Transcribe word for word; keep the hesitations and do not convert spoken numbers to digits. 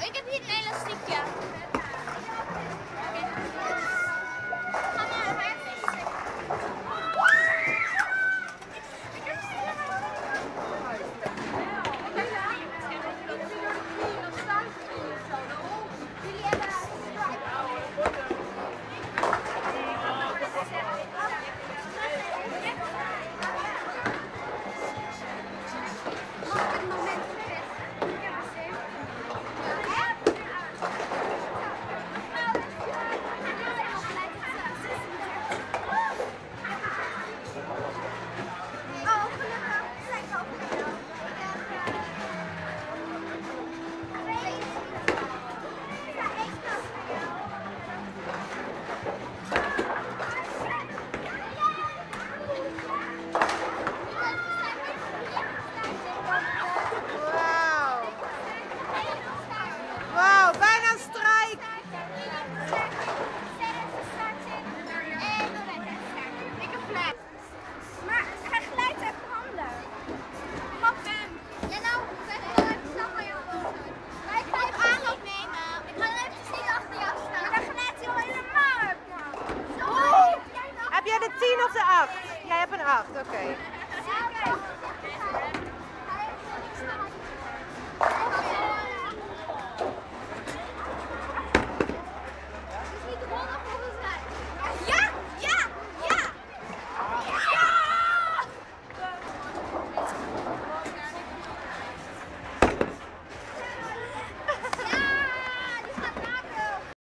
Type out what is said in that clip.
Oh, ik heb hier een elastiekje. Heb jij de tien of de acht? Jij hebt een acht, oké. Okay.